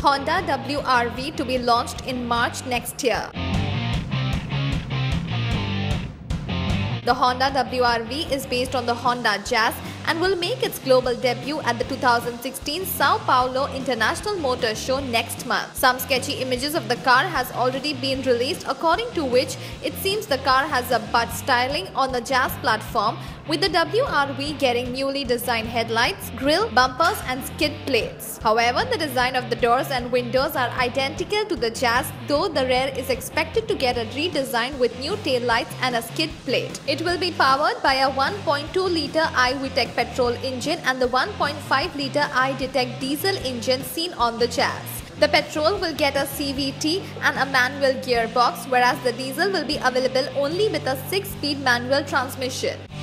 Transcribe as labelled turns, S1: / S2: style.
S1: Honda WR-V to be launched in March next year. The Honda WR-V is based on the Honda Jazz and will make its global debut at the 2016 Sao Paulo International Motor Show next month. Some sketchy images of the car has already been released, according to which it seems the car has a butt styling on the Jazz platform, with the WR-V getting newly designed headlights, grille, bumpers and skid plates. However, the design of the doors and windows are identical to the Jazz, though the rear is expected to get a redesign with new taillights and a skid plate. It will be powered by a 1.2-litre iVTEC petrol engine and the 1.5-litre iDetect diesel engine seen on the Jazz. The petrol will get a CVT and a manual gearbox, whereas the diesel will be available only with a 6-speed manual transmission.